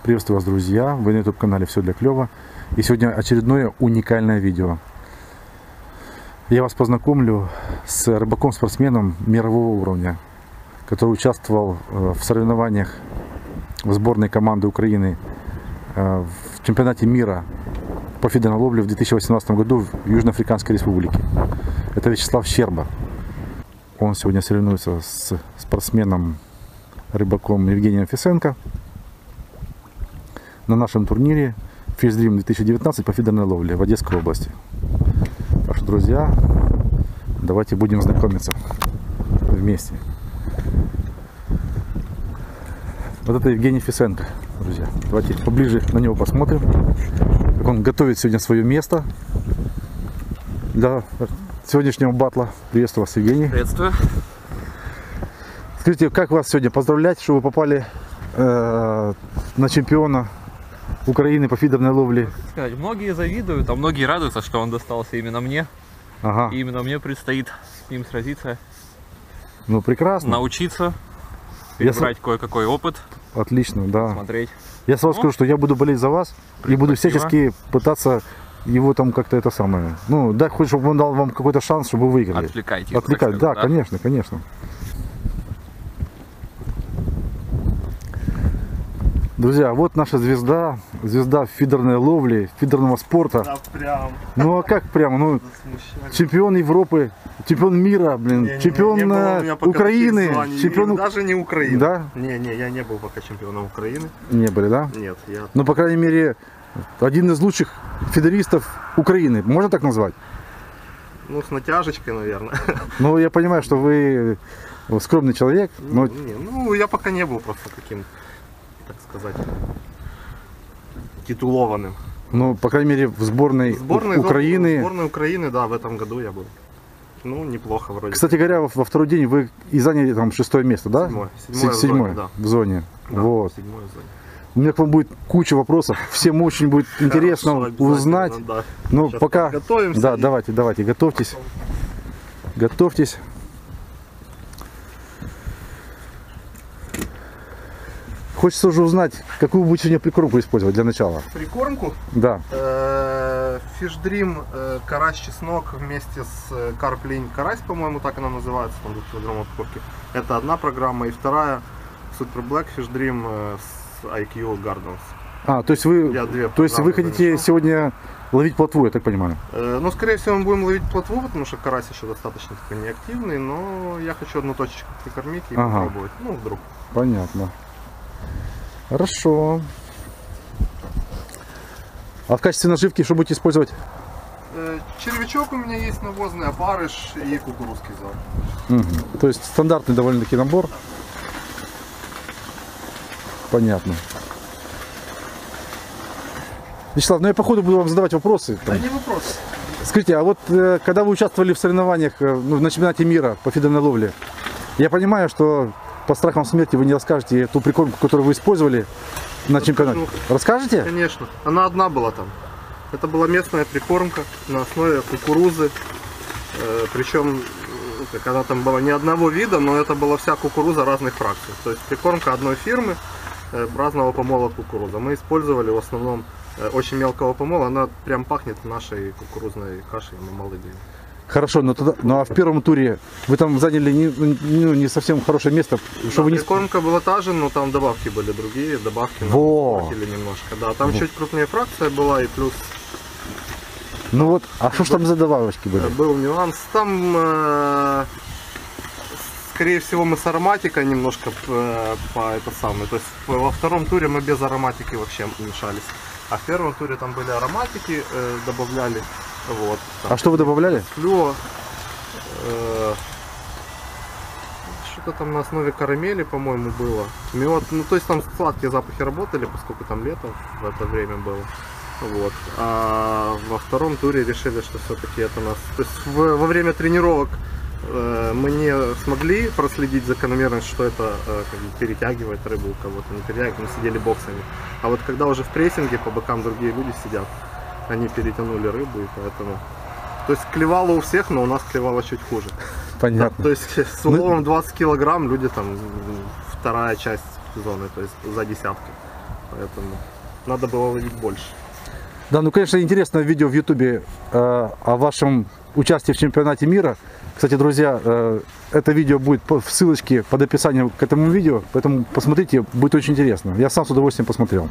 Приветствую вас, друзья! Вы на YouTube-канале «Все для клёва». И сегодня очередное уникальное видео. Я вас познакомлю с рыбаком-спортсменом мирового уровня, который участвовал в соревнованиях в сборной команды Украины в чемпионате мира по фидерной ловле в 2018 году в Южноафриканской Республике. Это Вячеслав Щерба. Он сегодня соревнуется с спортсменом-рыбаком Евгением Фисенко на нашем турнире Fish Dream 2019 по фидерной ловле в Одесской области. Так что, друзья, давайте будем знакомиться вместе. Вот это Евгений Фисенко, друзья. Давайте поближе на него посмотрим, как он готовит сегодня свое место для сегодняшнего батла. Приветствую вас, Евгений. Приветствую. Скажите, как вас сегодня поздравлять, что вы попали на чемпиона Украины по фидерной ловле? Многие завидуют, а многие радуются, что он достался именно мне. Ага. И именно мне предстоит с ним сразиться. Ну, прекрасно. Научиться, перебрать кое-какой опыт. Отлично, да. Смотреть. Я сразу скажу, что я буду болеть за вас и буду всячески пытаться его там как-то это самое. Ну, да, хоть чтобы он дал вам какой-то шанс, чтобы вы выиграли. Отвлекайте. Отвлекать, да, конечно, конечно. Друзья, вот наша звезда фидерной ловли, фидерного спорта. Да, прям. Ну а как прямо? Ну, чемпион Европы, чемпион мира, блин, чемпион Украины, чемпион... Даже не Украины. Да? Не, я не был пока чемпионом Украины. Не были, да? Нет, я... Ну, по крайней мере, один из лучших фидеристов Украины, можно так назвать? Ну, с натяжечкой, наверное. Ну, я понимаю, что вы скромный человек, но... Ну, я пока не был просто таким, так сказать, титулованным. Ну, по крайней мере, в сборной Украины. В сборной Украины, да, в этом году я был. Ну, неплохо вроде. Кстати говоря, во второй день вы и заняли там 6-е место, да? Седьмое в зоне. Да, вот. 7-е в зоне. У меня к вам будет куча вопросов. Всем очень будет интересно узнать. Да. Ну, Сейчас пока... готовимся. Да, давайте, готовьтесь. Готовьтесь. Хочется уже узнать, какую вы будете сегодня прикормку использовать для начала. Прикормку? Да. Fish Dream, карась-чеснок вместе с карп-линь карась, по-моему, так она называется, там 2 килограмма упаковки. Это одна программа. И вторая Super Black Fish Dream с IQ Gardens. А, то есть вы хотите сегодня ловить плотву, я так понимаю? Ну, скорее всего, мы будем ловить плотву, потому что карась еще достаточно такой неактивный, но я хочу одну точечку прикормить и попробовать. Ну, вдруг. Понятно. Хорошо. А в качестве наживки что будете использовать? Червячок у меня есть навозный, опарыш и кукурузский зал. Угу. То есть стандартный довольно-таки набор. Понятно. Вячеслав, ну я по ходу буду вам задавать вопросы. Да не вопрос. Скажите, а вот когда вы участвовали в соревнованиях на чемпионате мира по фидерной ловле, я понимаю, что по страхам смерти вы не расскажете ту прикормку, которую вы использовали на чемпионате. Расскажете? Конечно. Она одна была там. Это была местная прикормка на основе кукурузы. Причем она там была не одного вида, но это была вся кукуруза разных фракций. То есть прикормка одной фирмы разного помола кукуруза. Мы использовали в основном очень мелкого помола. Она прям пахнет нашей кукурузной кашей на молодые. Хорошо, но а в первом туре вы там заняли не совсем хорошее место. Да, прикормка была та же, но там добавки были другие, добавки напортили немножко. Да, там чуть крупнее фракция была и плюс... Ну вот, а что ж там за добавочки были? Был нюанс. Там, скорее всего, мы с ароматикой немножко то есть во втором туре мы без ароматики вообще мешались. А в первом туре там были ароматики, добавляли. Вот, а что вы добавляли? Флюо. Что-то там на основе карамели, по-моему, было. Мед. Ну, то есть там сладкие запахи работали, поскольку там лето в это время было. Вот. А во втором туре решили, что все-таки это нас... То есть во время тренировок мы не смогли проследить закономерность, что это как бы перетягивает рыбу у кого-то. Не перетягивает, мы сидели боксами. А вот когда уже в прессинге по бокам другие люди сидят, они перетянули рыбу, и поэтому... То есть клевало у всех, но у нас клевало чуть хуже. Понятно. То есть с уловом 20 килограмм люди там вторая часть зоны, то есть за десятки. поэтому надо было ловить больше. Да, ну, конечно, интересное видео в Ютубе о вашем участии в чемпионате мира. Кстати, друзья, это видео будет в ссылочке под описанием к этому видео, поэтому посмотрите, будет очень интересно. Я сам с удовольствием посмотрел.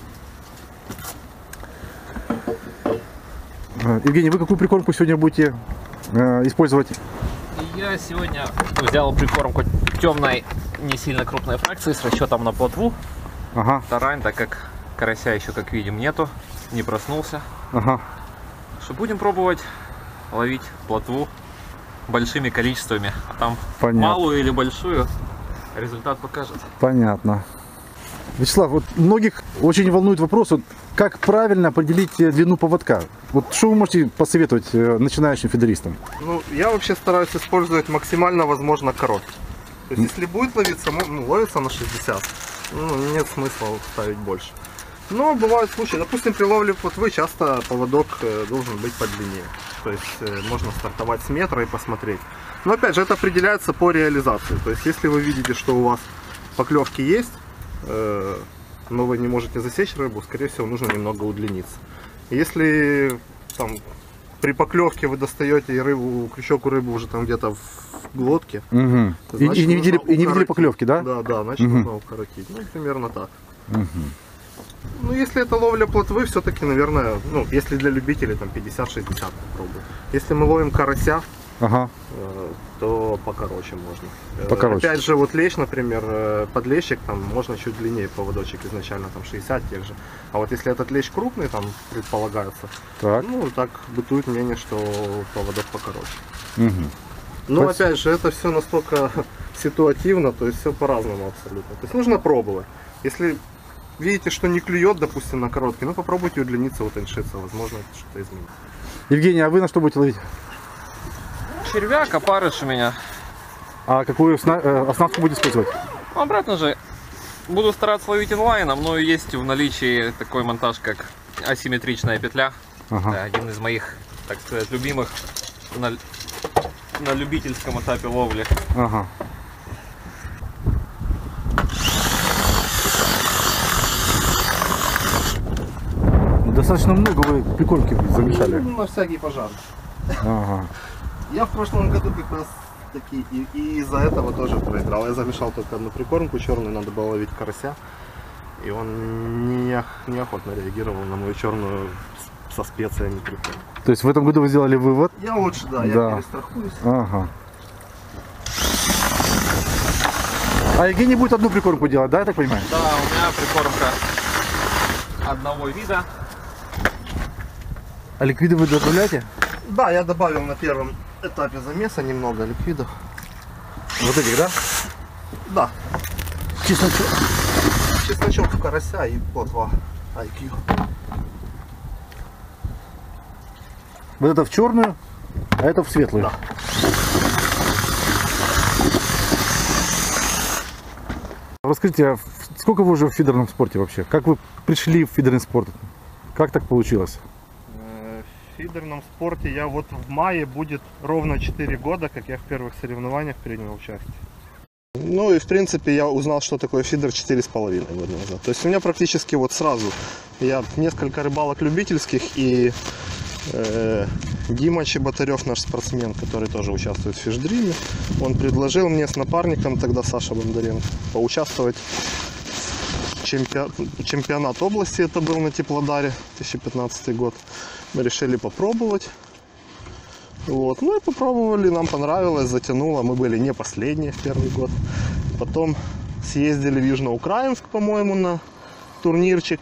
Евгений, вы какую прикормку сегодня будете использовать? Я сегодня взял прикормку темной, не сильно крупной фракции с расчетом на плотву. Ага. Тарань, так как карася еще, как видим, нету, не проснулся. Ага. Что будем пробовать ловить плотву большими количествами, а там Понятно. малую или большую результат покажет. Понятно. Вячеслав, вот многих очень волнует вопрос, вот, как правильно определить длину поводка. Вот что вы можете посоветовать начинающим фидеристам? Ну, я вообще стараюсь использовать максимально возможно короткий. То есть, если будет ловиться, ну, ловится на 60, ну, нет смысла ставить больше. Но бывают случаи, допустим, при ловле плотвы часто поводок должен быть подлиннее. То есть, можно стартовать с метра и посмотреть. Но опять же, это определяется по реализации. То есть, если вы видите, что у вас поклевки есть, но вы не можете засечь рыбу, скорее всего, нужно немного удлиниться. Если там при поклевке вы достаете и рыбу, крючок у рыбы уже там где-то в глотке, Угу. значит, И не видели поклевки, да? Да, да, значит нужно укоротить. Ну, примерно так. Ну, если это ловля плотвы, все-таки, наверное, ну, если для любителей, там 50-60 попробую. Если мы ловим карася, Ага. то покороче можно. Покороче. Опять же, вот лещ, например, подлещик, там можно чуть длиннее поводочек изначально, там 60 тех же. А вот если этот лещ крупный, там предполагается, Так. ну, так бытует мнение, что поводок покороче. Угу. Но Спасибо. опять же, это все настолько ситуативно, то есть все по-разному абсолютно. То есть нужно пробовать. Если видите, что не клюет, допустим, на короткий, ну попробуйте удлиниться, утоньшиться, возможно, это что-то изменит. Евгений, а вы на что будете ловить? Червяк, опарыш у меня. А какую оснастку будете использовать? Обратно же, буду стараться ловить инлайном, но есть в наличии такой монтаж, как асимметричная петля. Ага. Это один из моих, так сказать, любимых на любительском этапе ловли. Ага. Достаточно много вы прикормки замешали. Ну, на всякий пожар. Ага. Я в прошлом году как раз таки и из-за этого тоже проиграл. Я замешал только одну прикормку черную, надо было ловить карася. И он неохотно реагировал на мою черную со специями прикормку. То есть в этом году вы сделали вывод? Я лучше, да, я перестрахуюсь. Ага. А Евгений будет одну прикормку делать, да, я так понимаю? Да, у меня прикормка одного вида. А ликвиды вы добавляете? Да, я добавил на первом этапе замеса немного ликвидов. Вот этих, да? Да, Чесночок. чесночок карася и плотва IQ. Вот это в черную, а это в светлую. Да. Расскажите, а сколько вы уже в фидерном спорте вообще? Как вы пришли в фидерный спорт? Как так получилось? В фидерном спорте я вот в мае будет ровно 4 года, как я в первых соревнованиях принял участие. Ну и в принципе я узнал, что такое фидер 4,5 года назад. То есть у меня практически вот сразу, я несколько рыбалок любительских и Дима Чеботарев, наш спортсмен, который тоже участвует в фишдриме, он предложил мне с напарником, тогда Саша Бондаренко, поучаствовать в чемпионат области, это был на Теплодаре, 2015 год. Мы решили попробовать. Вот. Ну и попробовали, нам понравилось, затянуло. Мы были не последние в первый год. Потом съездили в Южноукраинск, по-моему, на турнирчик.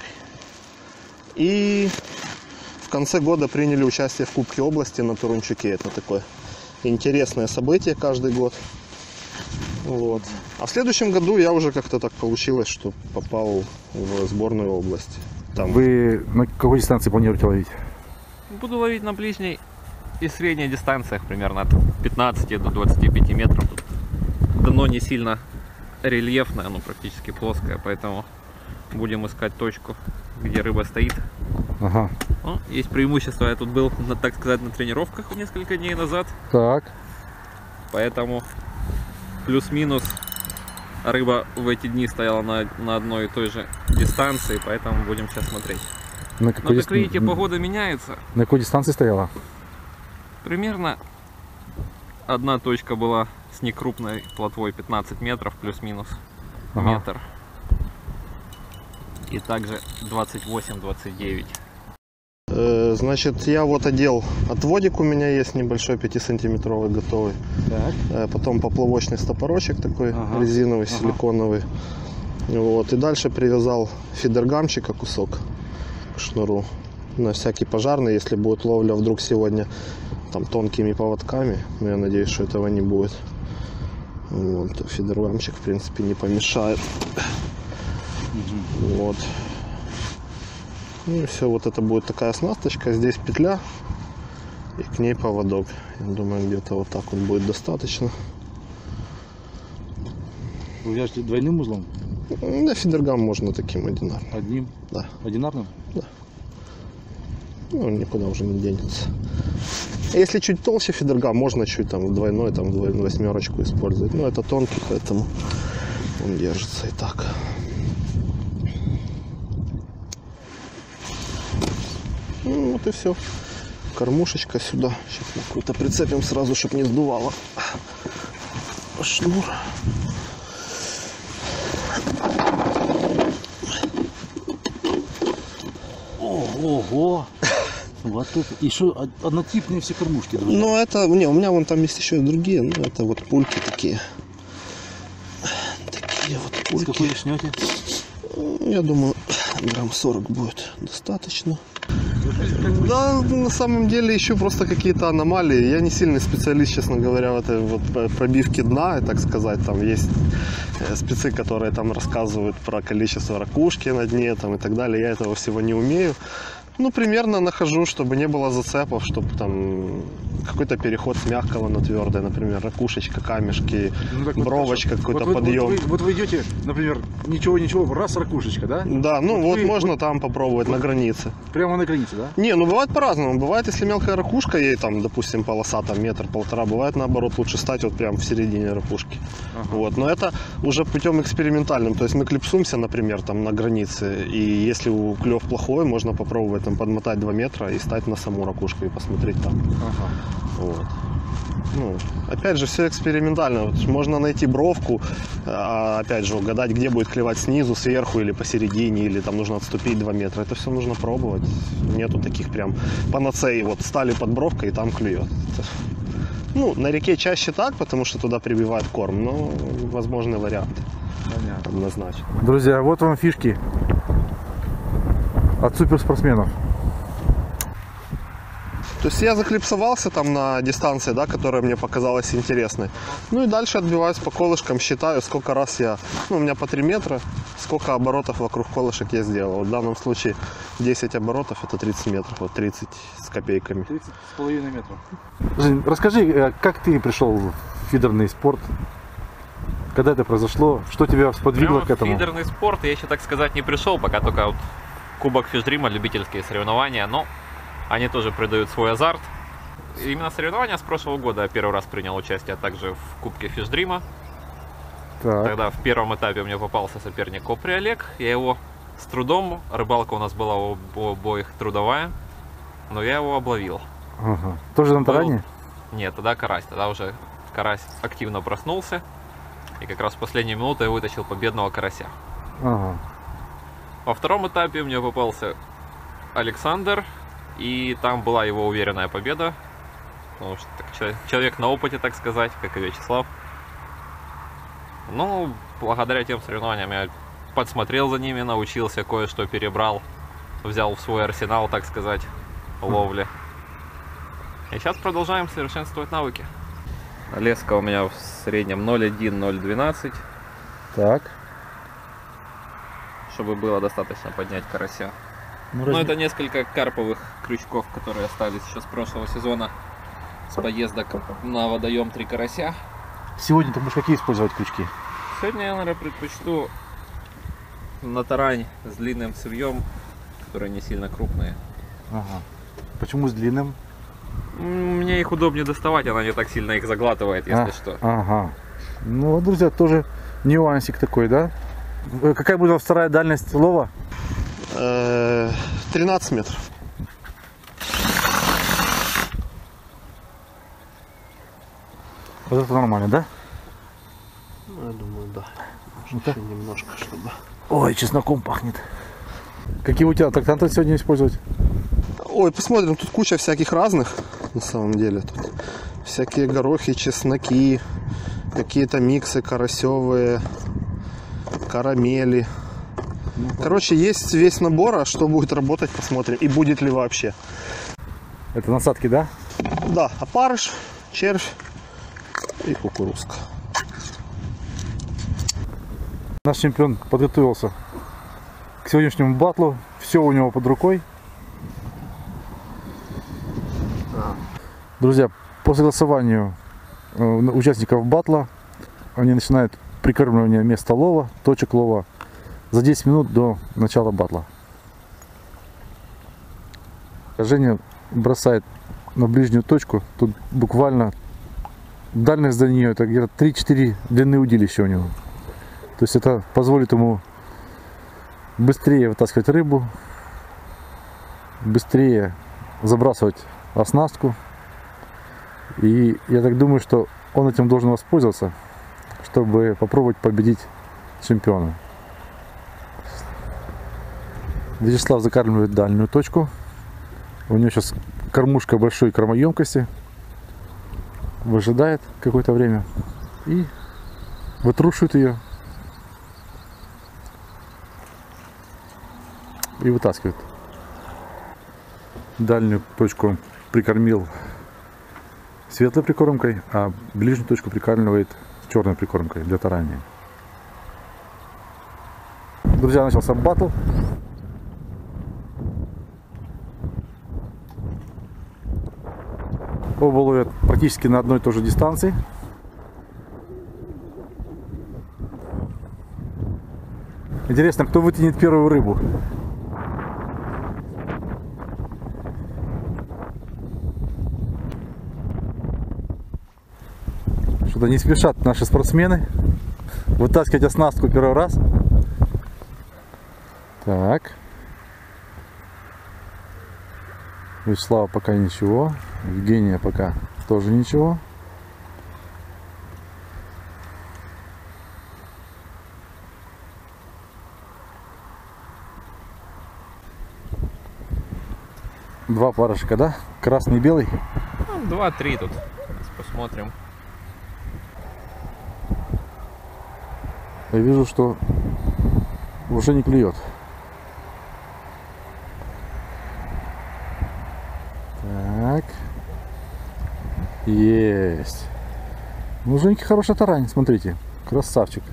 И в конце года приняли участие в Кубке области на Турунчуке. Это такое интересное событие каждый год. Вот. А в следующем году я уже как-то так получилось, что попал в сборную области. Там... Вы на какой дистанции планируете ловить? Буду ловить на ближней и средних дистанциях, примерно от 15 до 25 метров. Тут дно не сильно рельефное, оно практически плоское, поэтому будем искать точку, где рыба стоит. Ага. Ну, есть преимущество, я тут был, так сказать, на тренировках несколько дней назад, Так. поэтому плюс-минус рыба в эти дни стояла на одной и той же дистанции, поэтому будем сейчас смотреть. На Но, какой, как видите, погода меняется. на какой дистанции стояла? Примерно одна точка была с некрупной плотвой 15 метров плюс-минус метр. И также 28-29. Значит, я вот одел отводик, у меня есть небольшой 5-сантиметровый готовый. Так. Потом поплавочный стопорочек такой резиновый, силиконовый. Вот. И дальше привязал фидергамчика кусок к шнуру. На всякий пожарный, если будет ловля вдруг сегодня там тонкими поводками. Но я надеюсь, что этого не будет. Вот. Фидергамчик, в принципе, не помешает. Вот. И все, вот это будет такая оснасточка. Здесь петля и к ней поводок. Я думаю, где-то вот так вот будет достаточно. Вы вяжете двойным узлом? Да, фидергам можно таким одинарным. Одним? Да. Одинарным? Да. Ну, никуда уже не денется. Если чуть толще фидергам, можно чуть там двойной, там восьмерочку использовать. Но это тонкий, поэтому он держится и так. Ну вот и все. Кормушечка сюда. Сейчас мы какой-то прицепим сразу, чтобы не сдувало. Шнур. Ого! Вот это. И что, однотипные все кормушки, друзья? Ну это, не, у меня вон там есть еще и другие. Ну это вот пульки такие. Такие вот пульки. Какой шнете? Я думаю, грамм 40 будет достаточно. Да, на самом деле ищу просто какие-то аномалии. Я не сильный специалист, честно говоря, в этой вот пробивке дна, так сказать. Там есть спецы, которые там рассказывают про количество ракушки на дне там, и так далее. Я этого всего не умею. Ну, примерно нахожу, чтобы не было зацепов, чтобы там какой-то переход с мягкого на твердое, например, ракушечка, камешки, Ну, бровочка, какой-то вот, подъем. Вот вы идете, например, ничего, раз ракушечка, да? Да, ну вот вы- можно там попробовать на границе. Прямо на границе, да? Не, ну бывает по-разному. Бывает, если мелкая ракушка, ей там, допустим, полоса там метр-полтора, бывает наоборот лучше стать вот прям в середине ракушки. Вот. Но это уже путем экспериментальным. То есть мы клипсуемся, например, там на границе, и если клев плохой, можно попробовать там подмотать 2 метра и стать на саму ракушку и посмотреть там. Вот. Ну, опять же, все экспериментально. Вот можно найти бровку, опять же, угадать, где будет клевать снизу, сверху или посередине, или там нужно отступить 2 метра. Это все нужно пробовать. Нету таких прям панацеи. Вот стали под бровкой и там клюет. Ну, на реке чаще так, потому что туда прибивают корм, но возможны варианты. Понятно. Однозначно. Друзья, вот вам фишки от суперспортсменов. То есть я заклипсовался там на дистанции, да, которая мне показалась интересной. Ну и дальше отбиваюсь по колышкам, считаю, сколько раз я... Ну, у меня по 3 метра, сколько оборотов вокруг колышек я сделал. Вот в данном случае 10 оборотов это 30 метров, вот 30 с копейками. 30,5 метров. Жень, расскажи, как ты пришел в фидерный спорт? Когда это произошло? Что тебя сподвигло Прямо к этому? в фидерный спорт я еще, так сказать, не пришел, пока только вот Кубок Фишдрима, любительские соревнования, но они тоже придают свой азарт. И именно соревнования с прошлого года я первый раз принял участие, а также в Кубке Фишдрима. Так. Тогда в первом этапе мне попался соперник Копри Олег. Я его с трудом, рыбалка у нас была у обоих трудовая, но я его обловил. Ага. Тоже на таране? Нет, тогда карась. Тогда уже карась активно проснулся. И как раз в последнюю минуту я вытащил победного карася. Ага. Во втором этапе мне попался Александр. И там была его уверенная победа. Потому что человек на опыте, так сказать, как и Вячеслав. Ну, благодаря тем соревнованиям я подсмотрел за ними, научился, кое-что перебрал. Взял в свой арсенал, так сказать, ловли. И сейчас продолжаем совершенствовать навыки. Леска у меня в среднем 0,1-0,12. Так. Чтобы было достаточно поднять карася. Ну, это несколько карповых крючков, которые остались еще с прошлого сезона. С поездок на водоем 3 карася. Сегодня ты будешь какие использовать крючки? Сегодня я, наверное, предпочту на тарань с длинным цевьем, которые не сильно крупные. Ага. Почему с длинным? Мне их удобнее доставать, она не так сильно их заглатывает, если что. Ага. Ну вот, друзья, тоже Нюансик такой, да? Какая будет вторая дальность лова? 13 метров. Вот это нормально, да? Ну, я думаю, да. Может, Ну-ка. еще немножко, чтобы... Ой, чесноком пахнет. Какие у тебя трактанты сегодня использовать? Ой, посмотрим, тут куча всяких разных, на самом деле. Тут всякие горохи, чесноки, какие-то миксы карасевые, карамели. Короче, есть весь набор, а что будет работать, посмотрим. И будет ли вообще. Это насадки, да? Да, опарыш, червь и кукурузка. Наш чемпион подготовился к сегодняшнему батлу. Все у него под рукой. Друзья, по согласованию участников батла они начинают прикармливание места лова, точек лова за 10 минут до начала батла. Женя бросает на ближнюю точку. Тут буквально дальность до нее это где-то 3-4 длины удилища у него. То есть это позволит ему быстрее вытаскивать рыбу, быстрее забрасывать оснастку. И я так думаю, что он этим должен воспользоваться, чтобы попробовать победить чемпиона. Вячеслав закармливает дальнюю точку. У него сейчас кормушка большой кормоемкости. Выжидает какое-то время и вытрушивает ее. И вытаскивает. Дальнюю точку он прикормил светлой прикормкой, а ближнюю точку прикармливает черной прикормкой для тарания. Друзья, начался батл. Оба ловят практически на одной и той же дистанции. Интересно, кто вытянет первую рыбу? Что-то не спешат наши спортсмены вытаскивать оснастку первый раз. Так. Вячеслава пока ничего. Евгения пока тоже ничего. Два парышка, да? Красный и белый. Ну, 2-3 тут. Сейчас посмотрим. Я вижу, что уже не клюет. Так. Есть. Ну, Женьки хорошая тарань, смотрите. Красавчик.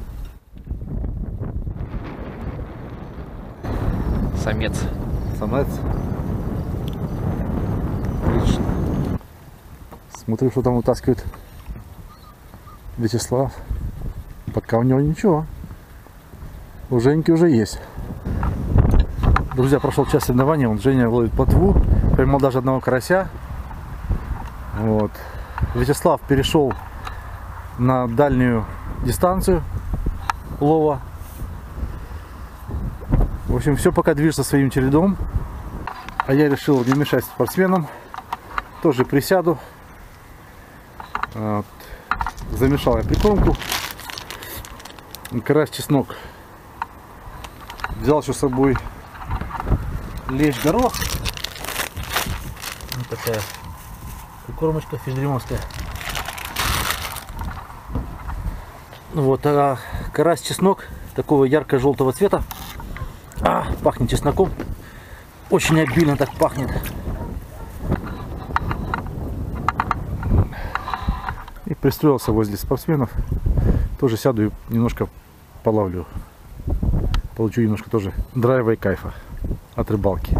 Самец. Самец. Отлично. Смотрим, что там вытаскивает Вячеслав. Пока у него ничего. У Женьки уже есть. Друзья, прошел час соревнований. Он Женя ловит плотву. Поймал даже одного карася. Вот. Вячеслав перешел на дальнюю дистанцию лова. В общем, все пока движется своим чередом. А я решил не мешать спортсменам. Тоже присяду. Вот. Замешал я прикормку. Карась, чеснок. Взял еще с собой лещ, горох. Вот такая прикормочка фишдримовская. Вот, а карась, чеснок такого ярко-желтого цвета. Пахнет чесноком. Очень обильно так пахнет. И пристроился возле спортсменов. Тоже сяду и немножко половлю. Получу немножко тоже драйва и кайфа от рыбалки.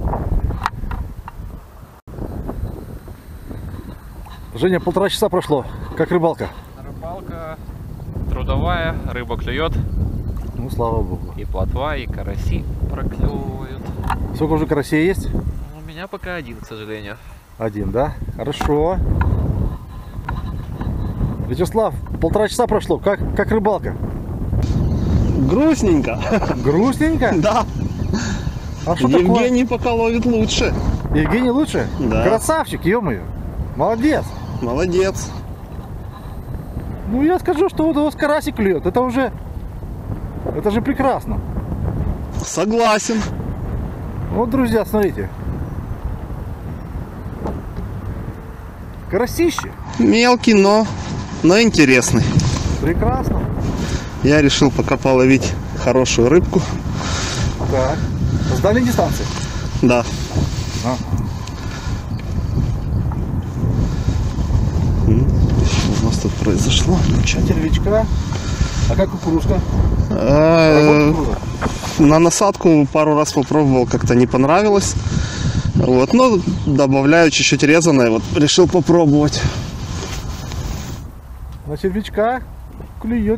Женя, 1,5 часа прошло. Как рыбалка? Рыбалка трудовая, рыба клюет. Ну, слава богу. И плотва, и караси проклевывают. Сколько уже карасей есть? У меня пока один, к сожалению. Один, да? Хорошо. Вячеслав, 1,5 часа прошло. Как рыбалка? Грустненько. Грустненько? Да. А что такое? Евгений пока ловит лучше. Евгений лучше? Да. Красавчик, ё-моё. Молодец. Молодец. Ну я скажу, что вот у вас карасик клюет. Это же прекрасно. Согласен. Вот, друзья, смотрите. Карасище. Мелкий, но интересный. Прекрасно. Я решил пока половить хорошую рыбку. Так. С дальней дистанции. Да. А. Что у нас тут произошло? Червячка. А как кукурузка? Э, На насадку пару раз попробовал, как-то не понравилось. Вот, но добавляю чуть-чуть резаное, вот решил попробовать. На червячка клюет.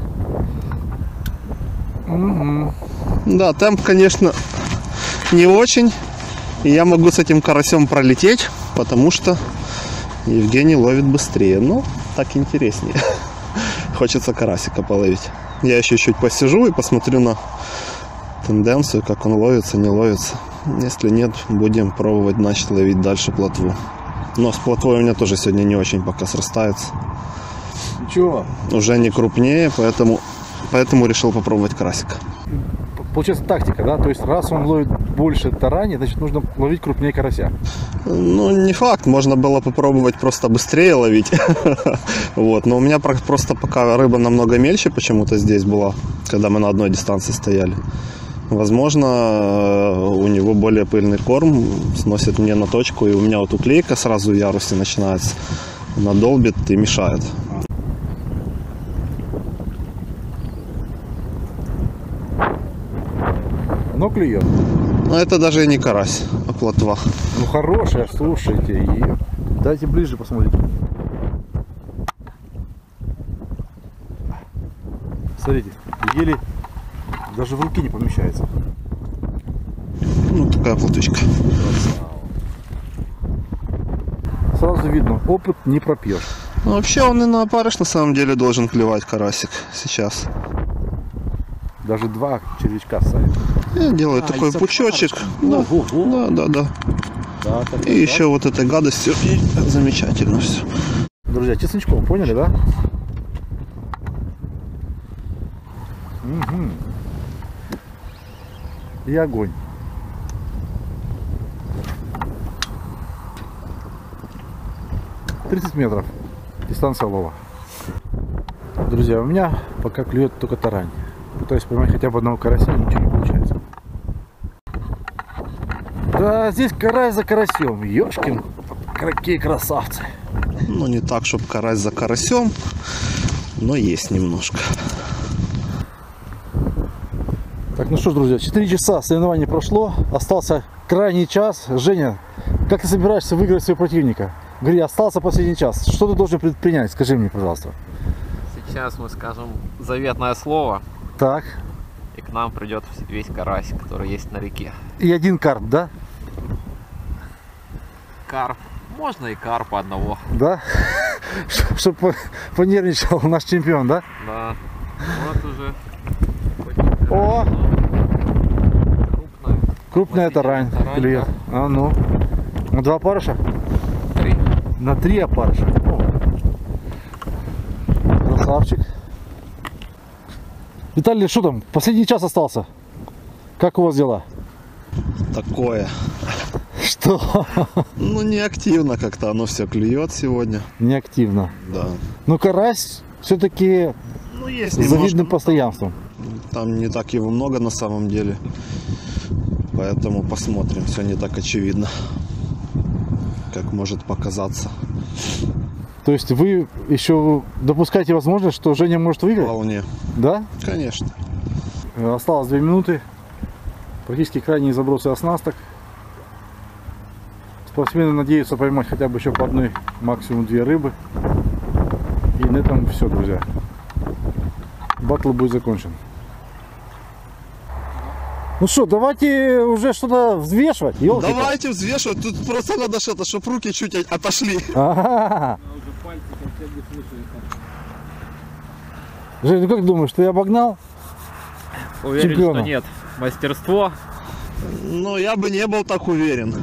Угу. Да, темп, конечно, не очень. И я могу с этим карасем пролететь, потому что Евгений ловит быстрее. Ну, так интереснее. Хочется карасика половить. Я еще чуть посижу и посмотрю на тенденцию, как он ловится, не ловится. Если нет, будем пробовать, значит, ловить дальше плотву. Но с плотвой у меня тоже сегодня не очень пока срастается. Ничего. Уже не крупнее, поэтому решил попробовать карасика. Получается тактика, да? То есть раз он ловит больше тарани, значит нужно ловить крупнее карася. Ну, не факт, можно было попробовать просто быстрее ловить. Вот, но у меня просто пока рыба намного мельче почему-то здесь была, когда мы на одной дистанции стояли. Возможно, у него более пыльный корм, сносит мне на точку, и у меня вот уклейка сразу в ярусе начинается, надолбит и мешает. Но клюет. Но это даже и не карась, а плотва. Ну хорошая, слушайте. И... Дайте ближе посмотреть. Смотрите, еле даже в руки не помещается. Ну, такая плотвичка. Сразу видно, опыт не пропьешь. Ну, вообще он и на опарыш на самом деле должен клевать карасик сейчас. Даже два червячка ставит. Я делаю такой пучочек. Да, да. Так, И еще вот этой гадостью. И замечательно все. Друзья, чесночком, поняли, да? Угу. И огонь. «30 метров. Дистанция лова. Друзья, у меня пока клюет только тарань. Пытаюсь поймать хотя бы одного карася, ничего не получается. Да, здесь карась за карасем. Ёшкин, какие красавцы. Ну, не так, чтобы карась за карасем, но есть немножко. Так, ну что ж, друзья, 4 часа соревнования прошло. Остался крайний час. Женя, как ты собираешься выиграть своего противника? Говори, остался последний час. Что ты должен предпринять? Скажи мне, пожалуйста. Сейчас мы скажем заветное слово, Так. и к нам придет весь карась, который есть на реке. И один карп, да? Карп. Можно и карпа одного. Да? Чтобы понервничал наш чемпион, да? Да. Вот уже. О! Крупная Относительно тарань. тарань, Клюет. А ну. На 2 опарыша? 3. На 3 опарыша. О. Красавчик. Виталий, что там? Последний час остался. Как у вас дела? Такое. Что? Ну, не активно как-то оно все клюет сегодня. Неактивно. Да. Но карась все-таки Ну, есть с немножко. завидным постоянством. Там не так его много на самом деле. Поэтому посмотрим. Все не так очевидно, как может показаться. То есть вы еще допускаете возможность, что Женя может выиграть? Вполне. Да? Конечно. Осталось 2 минуты. Практически крайние забросы оснасток. Спортсмены надеются поймать хотя бы еще по одной, максимум 2 рыбы. И на этом все, друзья. Баттл будет закончен. Ну что, давайте уже что-то взвешивать. Ёлки-то. Давайте взвешивать. Тут просто надо что-то, чтобы руки чуть отошли. Ага. Жень, ну как думаешь, ты обогнал? Уверен, чемпионом? что нет. Мастерство Но я бы не был так уверен.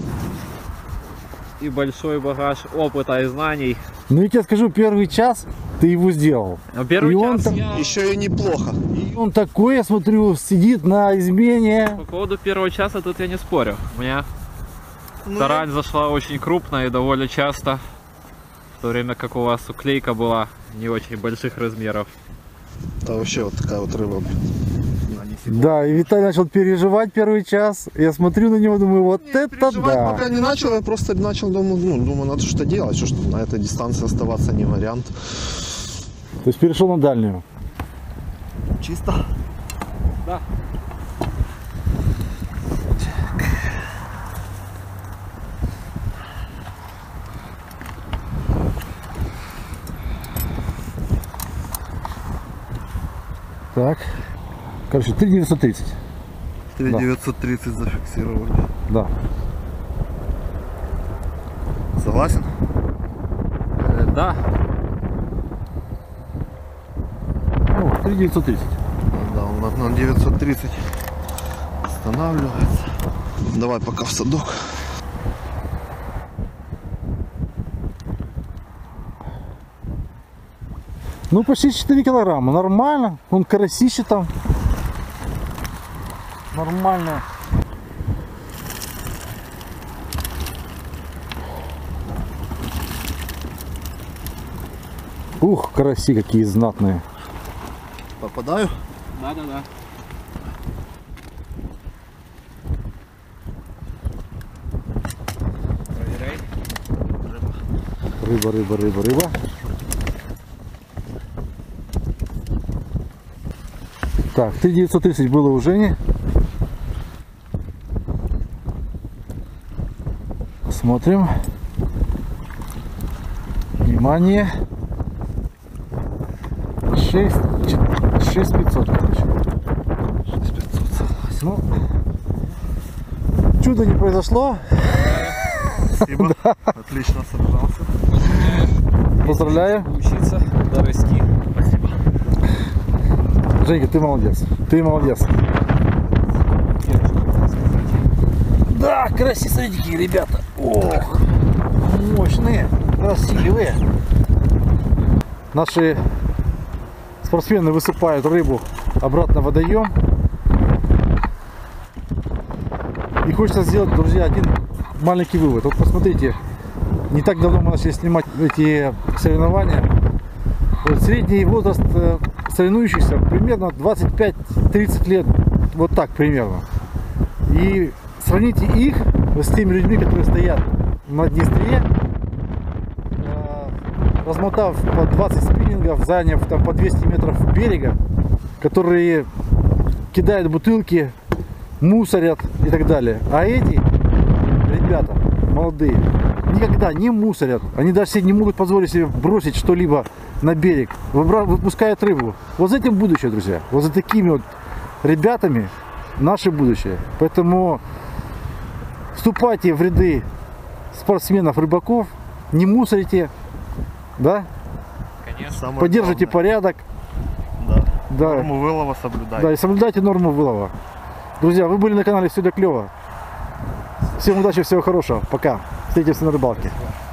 и большой багаж опыта и знаний. Ну я тебе скажу, первый час ты его сделал. Но первый И он час там- я... Еще и неплохо. И он такой, я смотрю, сидит на измене. По поводу первого часа тут я не спорю. У меня Ну, тарань зашла очень крупно и довольно часто. В то время как у вас уклейка была не очень больших размеров. Это вообще вот такая вот рыба. Да, и Виталий начал переживать первый час. Я смотрю на него, думаю, вот это Переживать да. пока не начал, я просто начал, думаю, надо что-то делать, что на этой дистанции оставаться не вариант. То есть перешел на дальнюю. Чисто. Да. Так. Короче, 3930. 3930 зафиксировали. Да. Согласен? Да. Ну, 3930. Да, он на 930 останавливается. Давай пока в садок. Ну, почти 4 килограмма. Нормально. Он карасище там. Нормально. Ух, караси какие знатные. Попадаю? Да. Проверяй. Рыба. Так, 3930 было у Жени. Смотрим. Внимание. 6500, короче. 6500, согласен. Ну, чудо не произошло. Спасибо. Отлично сражался. Поздравляю. Учиться дорасти. Спасибо. Женька, ты молодец. Ты молодец. Да, красивые, смотрите, какие ребята. Ох, мощные, красивые. Наши спортсмены высыпают рыбу обратно в водоем. И хочется сделать, друзья, один маленький вывод. Вот посмотрите, не так давно мы начали снимать эти соревнования. Вот средний возраст соревнующихся примерно 25-30 лет, вот так примерно. И сравните их с теми людьми, которые стоят на Днестре, размотав по 20 спиннингов, заняв там по 200 метров берега, которые кидают бутылки, мусорят и так далее. А эти ребята молодые никогда не мусорят. Они даже себе не могут позволить себе бросить что-либо на берег. Выпускают рыбу. Вот за этим будущее, друзья. Вот за такими вот ребятами наше будущее. Поэтому вступайте в ряды спортсменов, рыбаков, не мусорите, да? Конечно. Самое Поддержите главное. порядок, Да. да, Норму вылова соблюдайте. да, и соблюдайте норму вылова. Друзья, вы были на канале Все для клёва. Всем удачи, всего хорошего. Пока. Встретимся на рыбалке.